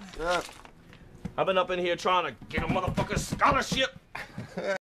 Yeah. I've been up in here trying to get a motherfucking scholarship.